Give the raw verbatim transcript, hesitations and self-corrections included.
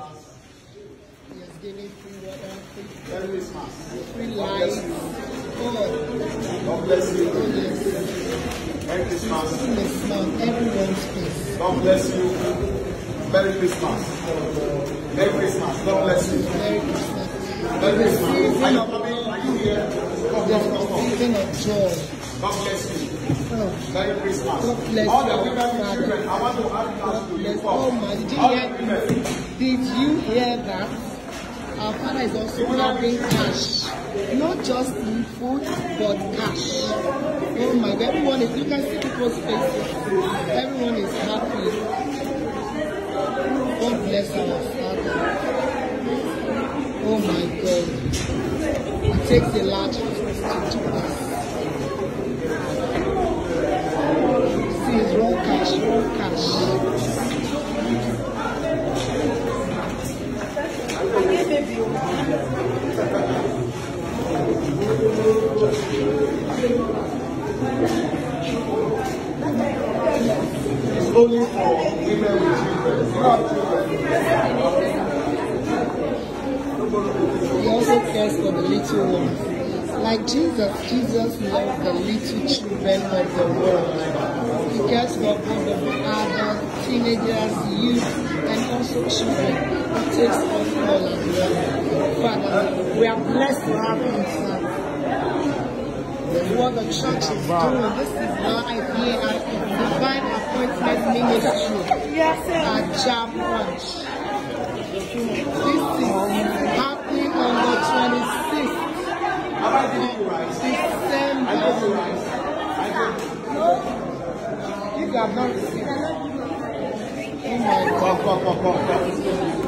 Christmas. He has given free water, free Merry Christmas. free God life. bless you. God, God bless you. oh yes. Merry Christmas. In the smile, everyone's face. God bless you. Merry Christmas. Merry Christmas. God bless you. Merry Christmas. Merry The Christmas. Are season you of coming? joy. Are you here? Come, The come, come, come. season of joy. God bless you. Oh, Merry Christmas. God bless All the you, women and Father. children, I want to add God that to you. bless. Come. Oh my, did you All hear? the women. Did you hear that? Our Father is also having cash. Not just in food, but cash. Oh my God, everyone is, you can see people's faces. Everyone is happy. God bless our Father. Oh my God. It takes a large house to do this. See, it's raw cash, raw cash. It's only for women with children. You have children. He also cares for the little ones. Like Jesus, Jesus loved the little children of the world. He cares for all the adults, teenagers, youth, and also children. He takes us all as well. Father, we are blessed to have him, son. This is what the church is doing. This is life here at Divine Appointment Ministry at Job Punch. This is happening on the twenty-sixth Have I given you rice? December. I gave you rice. I gave you. You have not received. Oh my God. Come, come, come, come, come.